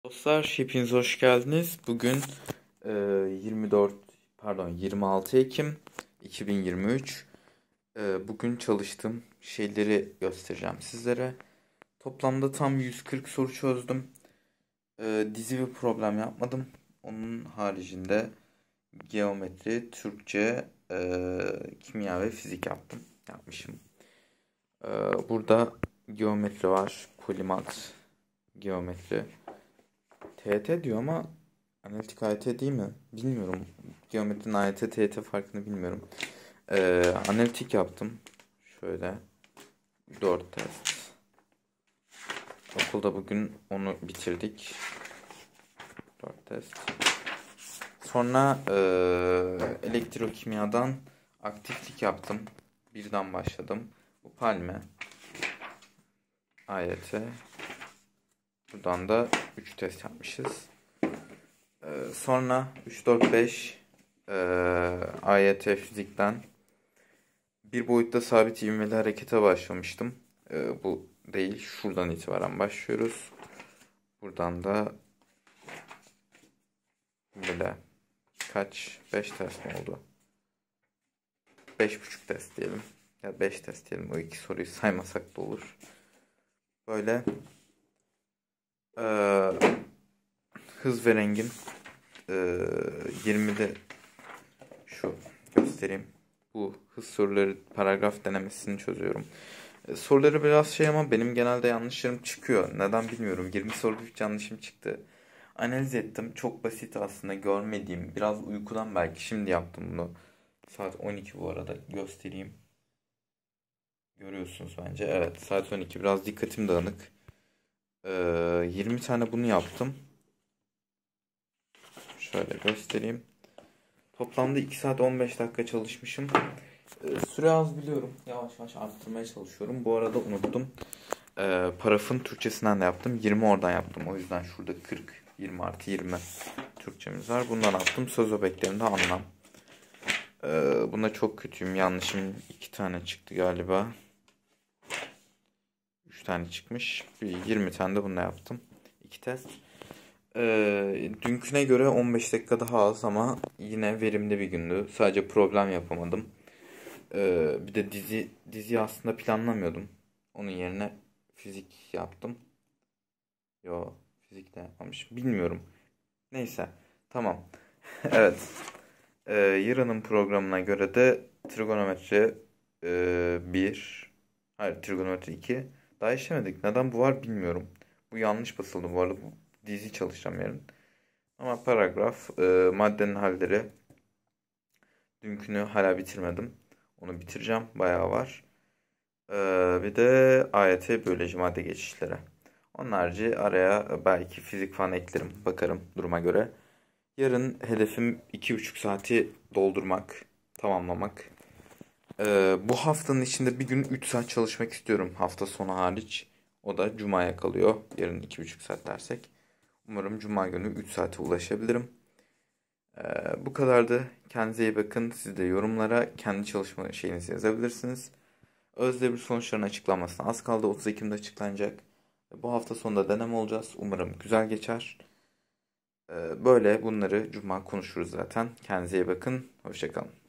Dostlar, hepiniz hoş geldiniz. Bugün 26 Ekim 2023. Bugün çalıştığım şeyleri göstereceğim sizlere. Toplamda tam 140 soru çözdüm. Dizi bir problem yapmadım. Onun haricinde geometri, Türkçe, kimya ve fizik yapmışım. Burada geometri var, polimat geometri. TET diyor ama analitik AYT değil mi? Bilmiyorum. Geometrinin AYT, TET farkını bilmiyorum. Analitik yaptım. Şöyle 4 test. Okulda bugün onu bitirdik. 4 test. Sonra elektrokimyadan aktiflik yaptım. Birden başladım. Bu Palme. AYT. Buradan da 3 test yapmışız. Sonra 3, 4, 5 AYT fizikten bir boyutta sabit ivmeli harekete başlamıştım. Bu değil. Şuradan itibaren başlıyoruz. Buradan da böyle 5 test mi oldu? 5,5 test diyelim. Ya 5 test diyelim. O iki soruyu saymasak da olur. Böyle hız ve rengin 20'de şu göstereyim. Bu hız soruları paragraf denemesini çözüyorum. Soruları biraz şey ama benim genelde yanlışlarım çıkıyor. Neden bilmiyorum. 20 soruda 3 yanlışım çıktı. Analiz ettim. Çok basit aslında görmediğim. Biraz uykudan belki şimdi yaptım bunu. Saat 12 bu arada. Göstereyim. Görüyorsunuz bence. Evet, saat 12. Biraz dikkatim dağınık. 20 tane bunu yaptım. Şöyle göstereyim. Toplamda 2 saat 15 dakika çalışmışım. Süre az biliyorum. Yavaş yavaş arttırmaya çalışıyorum. Bu arada unuttum. Parafın Türkçesinden de yaptım. 20 oradan yaptım. O yüzden şurada 40, 20 artı 20 Türkçemiz var. Bundan yaptım. Söz öbeklerinde anlam. Bunda çok kötüyüm. Yanlışım 2 tane çıktı galiba. 3 tane çıkmış. 20 tane de bunda yaptım. 2 test. Dünküne göre 15 dakika daha az ama yine verimli bir gündü. Sadece problem yapamadım. Bir de dizi aslında planlamıyordum. Onun yerine fizik yaptım. Yo, fizik de yapmamışım. Bilmiyorum. Neyse. Tamam. Evet. Yarının programına göre de trigonometri 1. Hayır, trigonometri 2. Daha işlemedik. Neden bu var bilmiyorum. Bu yanlış basıldı bu arada. Dizi çalışacağım yarın. Ama paragraf, maddenin halleri. Dünkünü hala bitirmedim. Onu bitireceğim. Bayağı var. Bir de AYT biyoloji madde geçişleri. Onun harici araya belki fizik falan eklerim. Bakarım duruma göre. Yarın hedefim 2,5 saati doldurmak. Tamamlamak. Bu haftanın içinde bir gün 3 saat çalışmak istiyorum. Hafta sonu hariç. O da Cuma'ya kalıyor. Yarın 2,5 saat dersek. Umarım Cuma günü 3 saate ulaşabilirim. Bu kadardı. Kendinize iyi bakın. Siz de yorumlara kendi çalışma şeyinizi yazabilirsiniz. Özdemir sonuçlarının açıklanmasına az kaldı. 30 Ekim'de açıklanacak. Bu hafta sonunda deneme olacağız. Umarım güzel geçer. Böyle bunları Cuma konuşuruz zaten. Kendinize iyi bakın. Hoşça kalın.